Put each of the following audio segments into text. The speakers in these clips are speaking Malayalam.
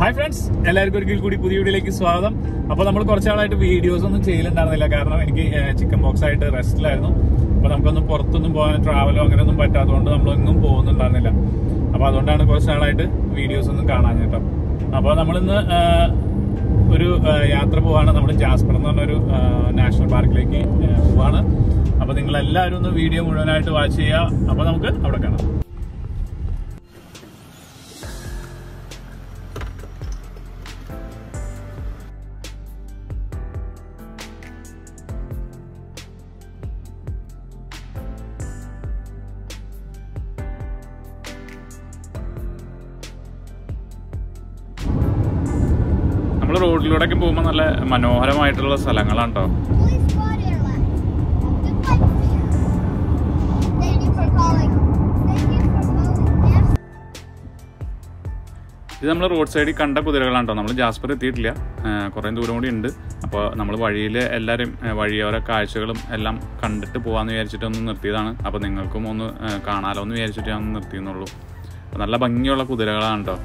ഹായ് ഫ്രണ്ട്സ്, എല്ലാവർക്കും ഒരിക്കൽ കൂടി പുതിയ വീഡിയോയിലേക്ക് സ്വാഗതം. അപ്പോൾ നമ്മൾ കുറച്ചാളായിട്ട് വീഡിയോസ് ഒന്നും ചെയ്യലുണ്ടായിരുന്നില്ല. കാരണം എനിക്ക് ചിക്കൻ ബോക്സ് ആയിട്ട് റെസ്റ്റിലായിരുന്നു. അപ്പോൾ നമുക്കൊന്നും പുറത്തൊന്നും പോകാൻ ട്രാവലോ അങ്ങനെയൊന്നും പറ്റാത്തതുകൊണ്ട് നമ്മളൊന്നും പോകുന്നുണ്ടായിരുന്നില്ല. അപ്പോൾ അതുകൊണ്ടാണ് കുറച്ചാളായിട്ട് വീഡിയോസ് ഒന്നും കാണാൻ കേട്ടോ. അപ്പോൾ നമ്മളിന്ന് ഒരു യാത്ര പോവാണ്. നമ്മൾ ജാസ്പർ എന്ന് പറഞ്ഞൊരു നാഷണൽ പാർക്കിലേക്ക് പോവാണ്. അപ്പോൾ നിങ്ങളെല്ലാവരും ഒന്ന് വീഡിയോ മുഴുവനായിട്ട് വാച്ച് ചെയ്യുക. അപ്പോൾ നമുക്ക് അവിടെ കാണാം. നമ്മൾ റോഡിലൂടെയൊക്കെ പോകുമ്പോൾ നല്ല മനോഹരമായിട്ടുള്ള സ്ഥലങ്ങളാണ് കേട്ടോ. ഇത് നമ്മൾ റോഡ് സൈഡിൽ കണ്ട കുതിരകളാണ് കേട്ടോ. നമ്മൾ ജാസ്പർ എത്തിയിട്ടില്ല, കുറേ ദൂരം കൂടി ഉണ്ട്. അപ്പോൾ നമ്മൾ വഴിയിൽ എല്ലാവരും വഴിയോര കാഴ്ചകളും എല്ലാം കണ്ടിട്ട് പോകാമെന്ന് വിചാരിച്ചിട്ട് ഒന്ന് നിർത്തിയതാണ്. അപ്പോൾ നിങ്ങൾക്കും ഒന്ന് കാണാമല്ലോ എന്ന് വിചാരിച്ചിട്ട് ഞാൻ നിർത്തിയെന്നുള്ളൂ. അപ്പോൾ നല്ല ഭംഗിയുള്ള കുതിരകളാണ് കേട്ടോ.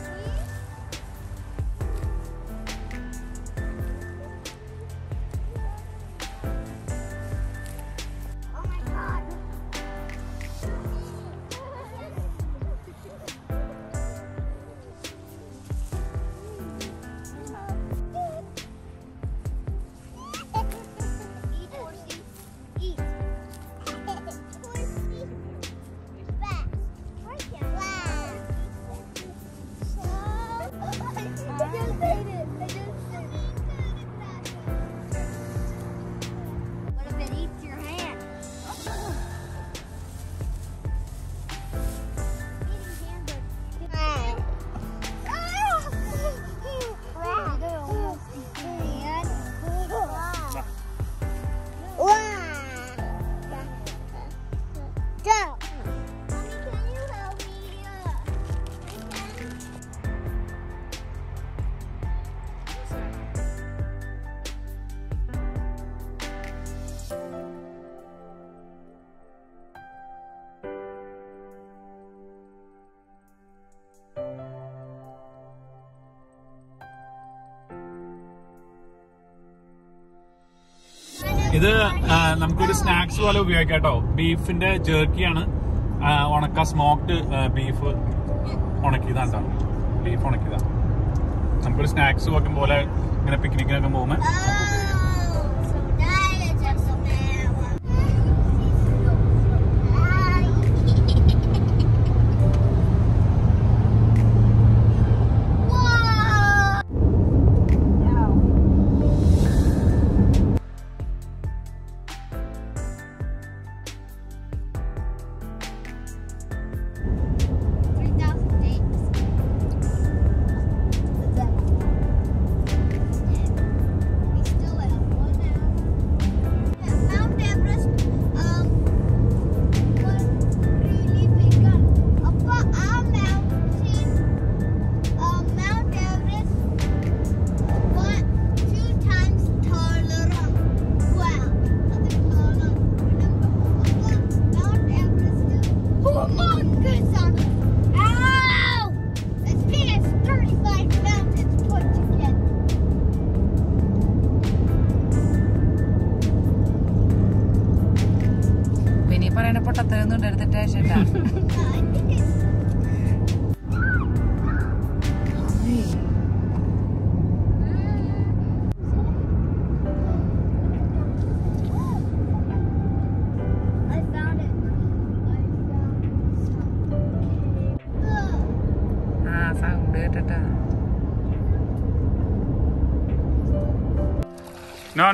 ഇത് നമുക്കൊരു സ്നാക്സ് പോലെ ഉപയോഗിക്കാം കേട്ടോ. ബീഫിന്റെ ജേർക്കിയാണ്, ഉണക്ക സ്മോക്ഡ് ബീഫ് ഉണക്കിയതാണ് കേട്ടോ. ബീഫ് ഉണക്കിയതാ. നമുക്കൊരു സ്നാക്സ് വെക്കും പോലെ ഇങ്ങനെ പിക്നിക്കിനൊക്കെ പോകുമ്പോൾ പൊട്ടത്തരൊന്നും എടുത്തിട്ട് സൗണ്ട് കേട്ടിട്ടാ. No.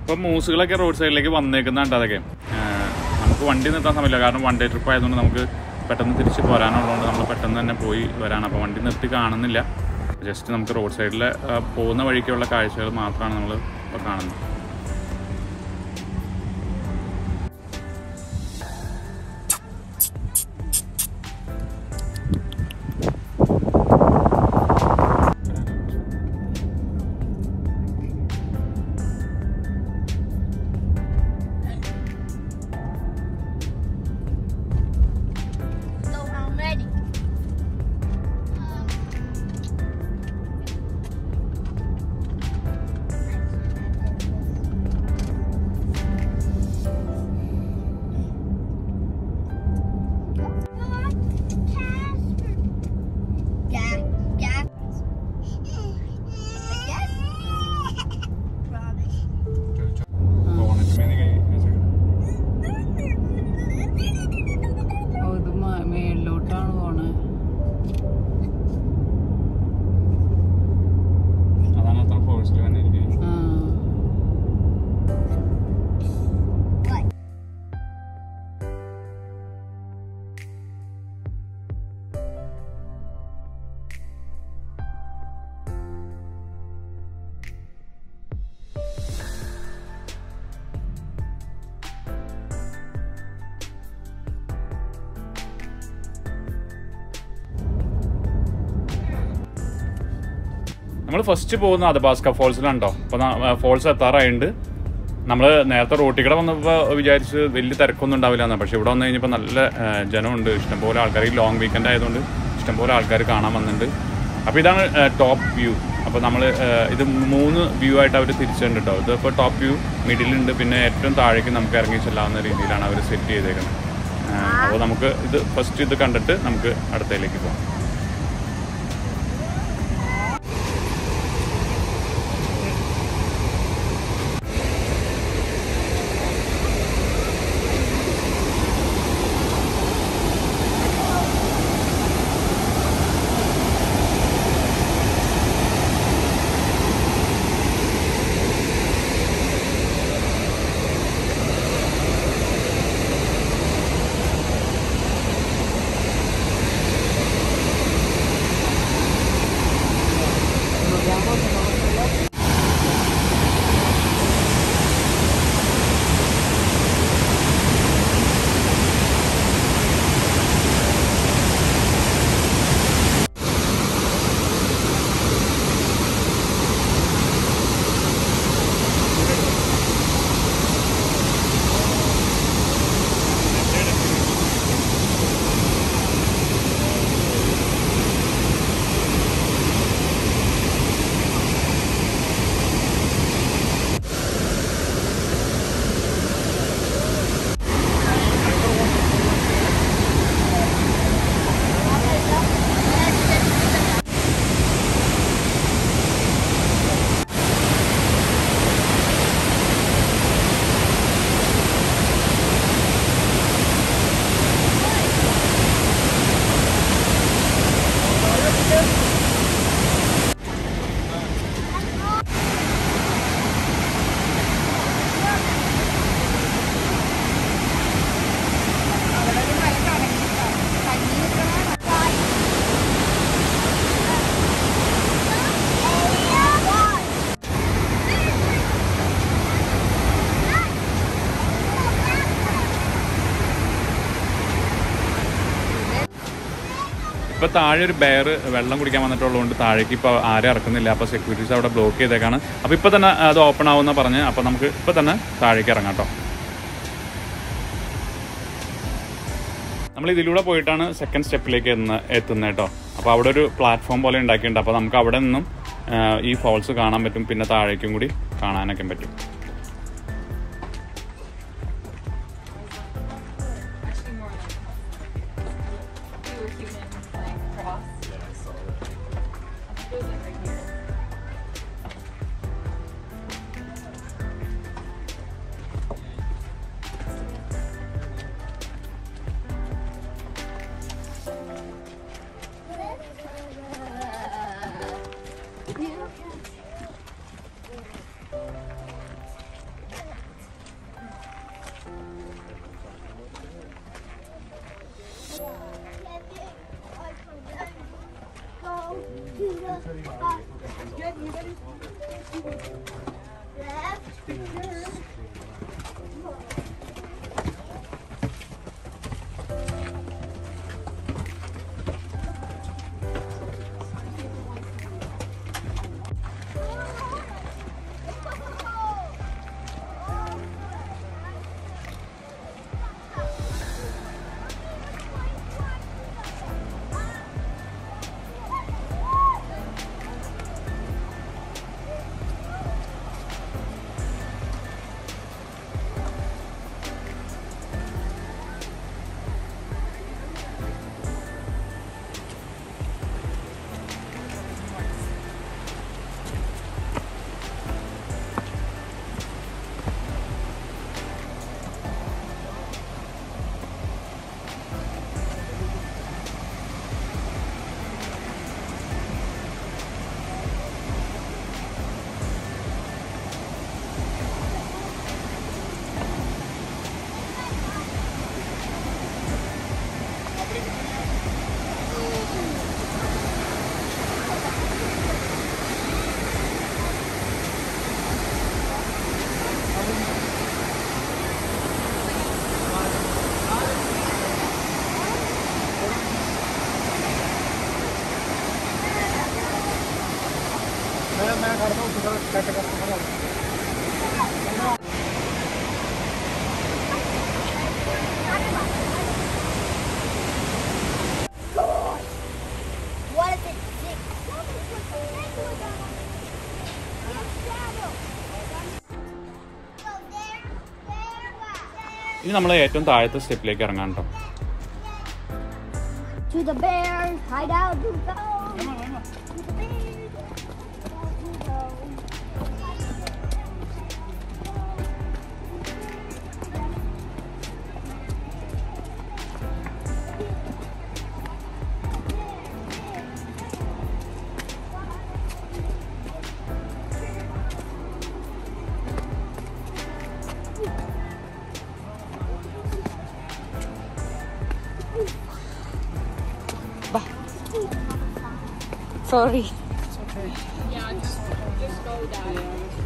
ഇപ്പം മൂസുകളൊക്കെ റോഡ് സൈഡിലേക്ക് വന്നേക്കുന്നുണ്ട്. അതൊക്കെ നമുക്ക് വണ്ടി നിർത്താൻ സമയമില്ല, കാരണം വൺ ഡേ ട്രിപ്പ് ആയതുകൊണ്ട് നമുക്ക് പെട്ടെന്ന് തിരിച്ച് പോരാനുള്ളതുകൊണ്ട് നമ്മൾ പെട്ടെന്ന് തന്നെ പോയി വരാണ്. അപ്പോൾ വണ്ടി നിർത്തി കാണുന്നില്ല, ജസ്റ്റ് നമുക്ക് റോഡ് സൈഡിൽ പോകുന്ന വഴിക്കുള്ള കാഴ്ചകൾ മാത്രമാണ് നമ്മൾ ഇപ്പോൾ കാണുന്നത്. നമ്മൾ ഫസ്റ്റ് പോകുന്ന അതബാസ്ക ഫോൾസിലാണ്ടോ. അപ്പോൾ ഫോൾസ് എത്താറായിട്ടുണ്ട്. നമ്മൾ നേരത്തെ റോട്ടിൽ കൂടെ വന്നപ്പോൾ വിചാരിച്ച് വലിയ തിരക്കൊന്നും ഉണ്ടാവില്ല എന്നാണ്. പക്ഷേ ഇവിടെ വന്നു കഴിഞ്ഞപ്പോൾ നല്ല ജനമുണ്ട്, ഇഷ്ടംപോലെ ആൾക്കാർ. ഈ ലോങ് വീക്കെൻഡ് ആയതുകൊണ്ട് ഇഷ്ടംപോലെ ആൾക്കാർ കാണാൻ വന്നിട്ടുണ്ട്. അപ്പോൾ ഇതാണ് ടോപ്പ് വ്യൂ. അപ്പോൾ നമ്മൾ ഇത് 3 വ്യൂ ആയിട്ട് അവർ തിരിച്ചിട്ടുണ്ട് കേട്ടോ. ഇതിപ്പോൾ ടോപ്പ് വ്യൂ, മിഡിലുണ്ട്, പിന്നെ ഏറ്റവും താഴേക്ക് നമുക്ക് ഇറങ്ങി ചെല്ലാവുന്ന രീതിയിലാണ് അവർ സെറ്റ് ചെയ്തേക്കുന്നത്. അപ്പോൾ നമുക്ക് ഇത് ഫസ്റ്റ് ഇത് കണ്ടിട്ട് നമുക്ക് അടുത്തതിലേക്ക് പോകാം. ഇപ്പോൾ താഴെ ഒരു ബെയർ വെള്ളം കുടിക്കാൻ വന്നിട്ടുള്ളതുകൊണ്ട് താഴേക്ക് ഇപ്പോൾ ആരും ഇറക്കുന്നില്ല. അപ്പോൾ സെക്യൂരിറ്റീസ് അവിടെ ബ്ലോക്ക് ചെയ്തേക്കാണ്. അപ്പോൾ ഇപ്പോൾ തന്നെ അത് ഓപ്പൺ ആവുമെന്ന് പറഞ്ഞ്, അപ്പോൾ നമുക്ക് ഇപ്പോൾ തന്നെ താഴേക്ക് ഇറങ്ങാം കേട്ടോ. നമ്മൾ ഇതിലൂടെ പോയിട്ടാണ് സെക്കൻഡ് സ്റ്റെപ്പിലേക്ക് എത്തുന്നത് കേട്ടോ. അപ്പോൾ അവിടെ ഒരു പ്ലാറ്റ്ഫോം പോലെ ഉണ്ടാക്കിയിട്ടുണ്ട്. അപ്പോൾ നമുക്ക് അവിടെ നിന്നും ഈ ഫോൾസ് കാണാൻ പറ്റും, പിന്നെ താഴേക്കും കൂടി കാണാനൊക്കെ പറ്റും. ഇനി നമ്മൾ ഏറ്റവും താഴത്തെ സ്റ്റെപ്പിലേക്ക് ഇറങ്ങാൻ കേട്ടോ. Sorry. It's okay. Yeah, just go down.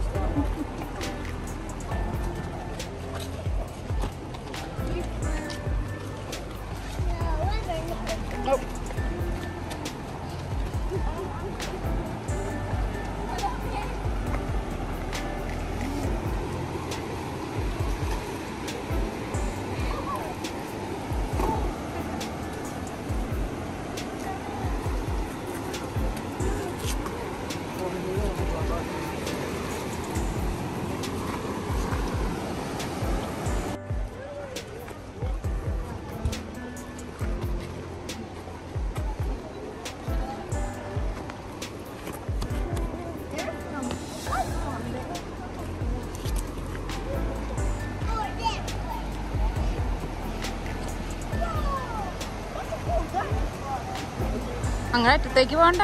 Nope. അങ്ങനെ അറ്റത്തേക്ക് പോണ്ട.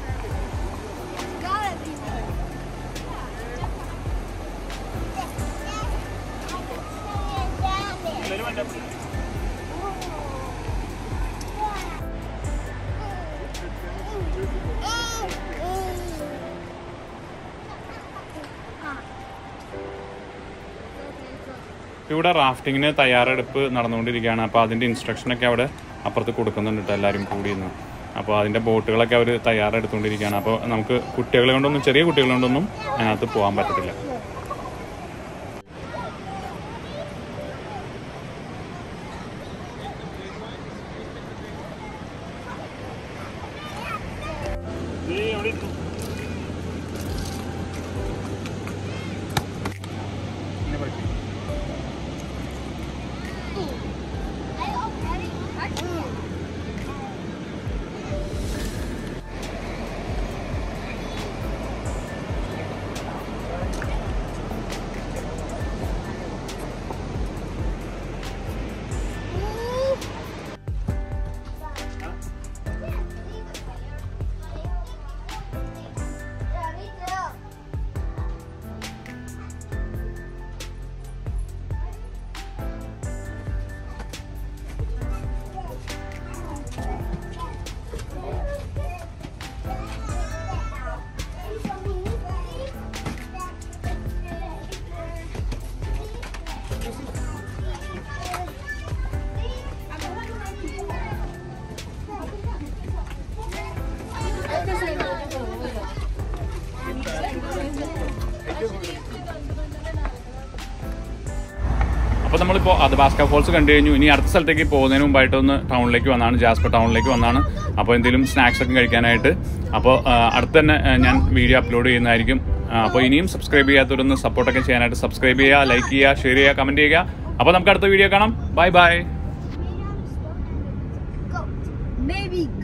ഇവിടെ റാഫ്റ്റിങ്ങിന് തയ്യാറെടുപ്പ് നടന്നുകൊണ്ടിരിക്കുകയാണ്. അപ്പോൾ അതിൻ്റെ ഇൻസ്ട്രക്ഷനൊക്കെ അവിടെ അപ്പുറത്ത് കൊടുക്കുന്നുണ്ട് കേട്ടോ, എല്ലാവരും കൂടി നിന്ന്. അപ്പോൾ അതിൻ്റെ ബോട്ടുകളൊക്കെ അവർ തയ്യാറെടുത്തുകൊണ്ടിരിക്കുകയാണ്. അപ്പോൾ നമുക്ക് കുട്ടികളെ കൊണ്ടൊന്നും, ചെറിയ കുട്ടികളെ കൊണ്ടൊന്നും അതിനകത്ത് പോകാൻ പറ്റത്തില്ല. അപ്പോൾ നമ്മളിപ്പോൾ അതബാസ്ക ഫോൾസ് കണ്ടു കഴിഞ്ഞു. ഇനി അടുത്ത സ്ഥലത്തേക്ക് പോകുന്നതിന് മുമ്പായിട്ടൊന്ന് ടൗണിലേക്ക് വന്നാണ്, ജാസ്പർ ടൗണിലേക്ക് വന്നാണ്. അപ്പോൾ എന്തെങ്കിലും സ്നാക്സ് ഒക്കെ കഴിക്കാനായിട്ട്. അപ്പോൾ അടുത്ത് തന്നെ ഞാൻ വീഡിയോ അപ്ലോഡ് ചെയ്യുന്നതായിരിക്കും. അപ്പോൾ ഇനിയും സബ്സ്ക്രൈബ് ചെയ്യാത്തവരൊന്ന് സപ്പോർട്ടൊക്കെ ചെയ്യാനായിട്ട് സബ്സ്ക്രൈബ് ചെയ്യുക, ലൈക്ക് ചെയ്യുക, ഷെയർ ചെയ്യുക, കമൻറ്റ് ചെയ്യുക. അപ്പോൾ നമുക്ക് അടുത്ത വീഡിയോ കാണാം. Bye bye. Maybe